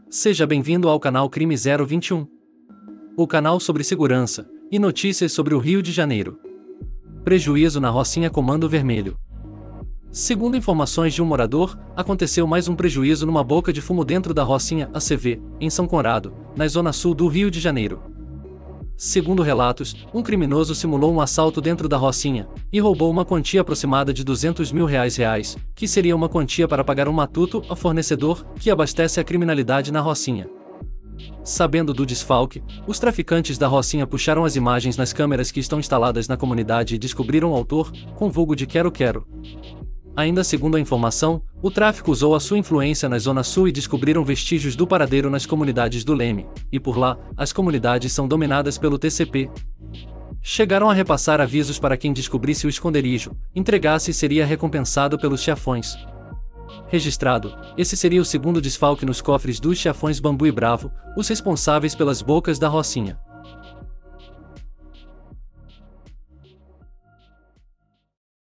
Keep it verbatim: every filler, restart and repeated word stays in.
Seja bem-vindo ao canal Crime zero vinte e um. O canal sobre segurança e notícias sobre o Rio de Janeiro. Prejuízo na Rocinha Comando Vermelho. Segundo informações de um morador, aconteceu mais um prejuízo numa boca de fumo dentro da Rocinha A C V, em São Conrado, na zona sul do Rio de Janeiro. Segundo relatos, um criminoso simulou um assalto dentro da Rocinha e roubou uma quantia aproximada de duzentos mil reais, reais, que seria uma quantia para pagar um matuto ao fornecedor que abastece a criminalidade na Rocinha. Sabendo do desfalque, os traficantes da Rocinha puxaram as imagens nas câmeras que estão instaladas na comunidade e descobriram o autor, com vulgo de Quero Quero. Ainda segundo a informação, o tráfico usou a sua influência na Zona Sul e descobriram vestígios do paradeiro nas comunidades do Leme, e por lá, as comunidades são dominadas pelo T C P. Chegaram a repassar avisos para quem descobrisse o esconderijo, entregasse e seria recompensado pelos chefões. Registrado, esse seria o segundo desfalque nos cofres dos chefões Bambu e Bravo, os responsáveis pelas bocas da Rocinha.